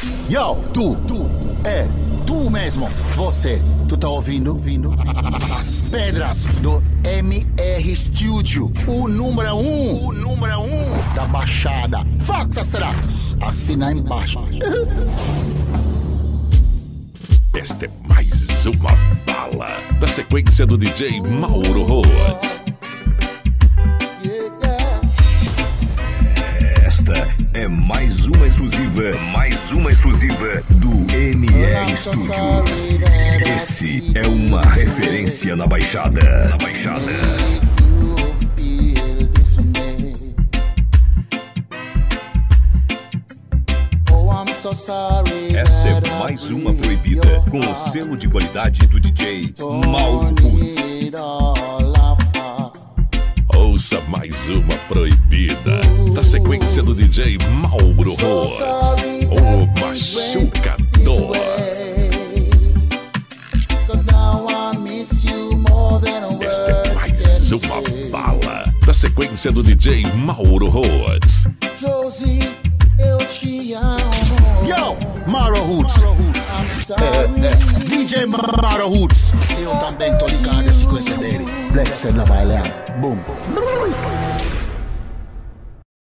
Yo, tu mesmo, você, tu tá ouvindo? As pedras do MR Studio, o número um da Baixada. Foxx será? Assina embaixo. Esta é mais uma bala da sequência do DJ Mauro Rhodes. Esta é mais uma exclusiva do MR Studio. Esse é uma referência na Baixada. Essa é mais uma proibida com o selo de qualidade do DJ Mauro Rhodes. Ouça mais uma proibida da sequência do DJ Mauro Rhodes, o machucador. Esta é mais uma bala da sequência do DJ Mauro Rhodes. Josy, eu te amo. Yo, Mauro Rhodes. DJ Mauro Rhodes. Eu também tô ligado a sequência dele. Black Cell na bailar. Boom.